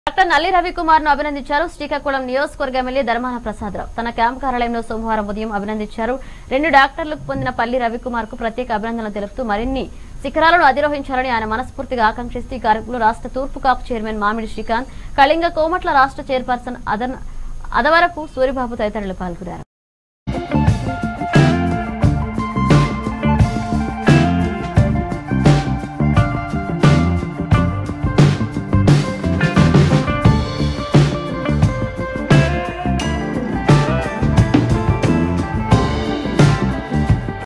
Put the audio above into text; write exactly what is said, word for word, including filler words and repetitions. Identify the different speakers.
Speaker 1: Doctor నల్లి రవికుమార్ ను అభినందించారు. శ్రీకాకుళం నియోజకవర్గ ఎమ్మెల్యే ధర్మాన ప్రసాదరావు తన క్యాంపు కార్యాలయంలో సోమవారం ఉదయం అభినందించారు. రెండు డాక్టర్లకు పొందిన పల్లి రవికుమార్ కు ప్రత్యేక అభినందనలు తెలుపుతూ మరిన్ని శిఖరాలను అధిరోహించాలని ఆయన మనస్ఫూర్తిగా ఆకాంక్షిస్తూ ఈ కార్యక్రమంలో రాష్ట్ర తూర్పు కాపు చైర్మన్ మామిడి శ్రీకాంత్, కళింగ కోమట్ల రాష్ట్ర చైర్పర్సన్ అదవరపు సూరిబాబు తదితరులు పాల్గొన్నారు.